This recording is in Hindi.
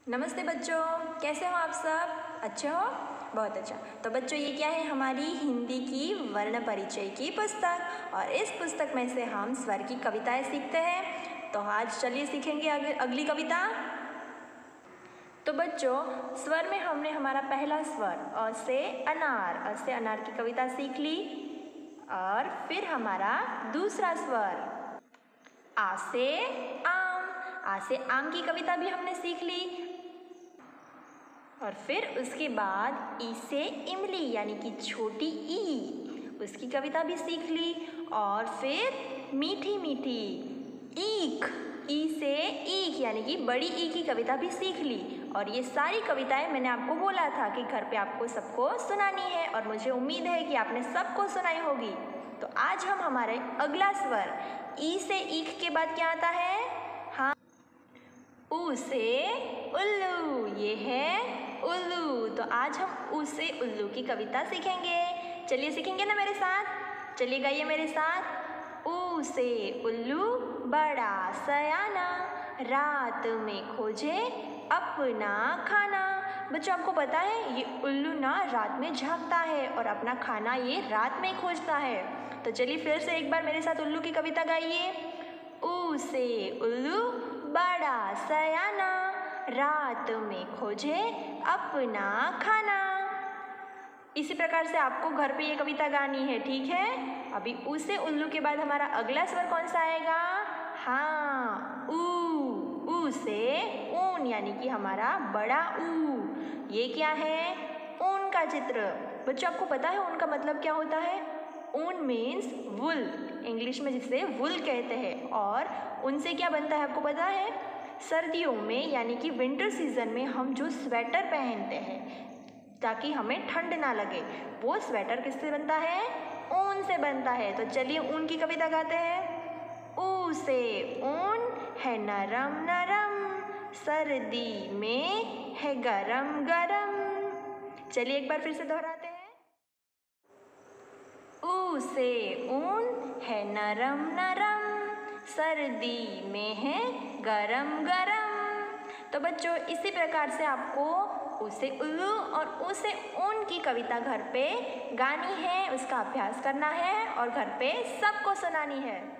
नमस्ते बच्चों, कैसे हो आप सब? अच्छे हो? बहुत अच्छा। तो बच्चों ये क्या है? हमारी हिंदी की वर्ण परिचय की पुस्तक, और इस पुस्तक में से हम स्वर की कविताएं सीखते हैं। तो आज चलिए सीखेंगे अगली कविता। तो बच्चों स्वर में हमने हमारा पहला स्वर अ से अनार की कविता सीख ली, और फिर हमारा दूसरा स्वर आ से आम की कविता भी हमने सीख ली, और फिर उसके बाद ई से इमली यानी कि छोटी ई, उसकी कविता भी सीख ली, और फिर मीठी मीठी ईख, ई से ईख यानी कि बड़ी ई की कविता भी सीख ली। और ये सारी कविताएं मैंने आपको बोला था कि घर पे आपको सबको सुनानी है, और मुझे उम्मीद है कि आपने सबको सुनाई होगी। तो आज हम हमारे अगला स्वर ई से ईख के बाद क्या आता है? हाँ, ऊ से उल्लू, ये है उल्लू। तो आज हम ऊ से उल्लू की कविता सीखेंगे। चलिए सीखेंगे ना मेरे साथ? चलिए गाइए मेरे साथ। ऊ से उल्लू बड़ा सयाना, रात में खोजे अपना खाना। बच्चों आपको पता है ये उल्लू ना रात में झांकता है और अपना खाना ये रात में खोजता है। तो चलिए फिर से एक बार मेरे साथ उल्लू की कविता गाइए। ऊ से उल्लू बड़ा सयाना, रात में खोजे अपना खाना। इसी प्रकार से आपको घर पे ये कविता गानी है, ठीक है? अभी ऊ से उल्लू के बाद हमारा अगला स्वर कौन सा आएगा? हाँ, ऊ से ऊन यानी कि हमारा बड़ा ऊ। ये क्या है? ऊन का चित्र। बच्चों आपको पता है ऊन का मतलब क्या होता है? ऊन मीन्स वुल, इंग्लिश में जिसे वुल कहते हैं। और उनसे क्या बनता है आपको पता है? सर्दियों में यानी कि विंटर सीजन में हम जो स्वेटर पहनते हैं ताकि हमें ठंड ना लगे, वो स्वेटर किससे बनता है? ऊन से बनता है। तो चलिए ऊन की कविता गाते हैं। ऊ से ऊन है नरम नरम, सर्दी में है गरम गरम। चलिए एक बार फिर से दोहराते हैं। ऊ से ऊन है नरम नरम, सर्दी में है गरम गरम। तो बच्चों इसी प्रकार से आपको ऊ से उल्लू और ऊ से ऊन की कविता घर पे गानी है, उसका अभ्यास करना है और घर पे सबको सुनानी है।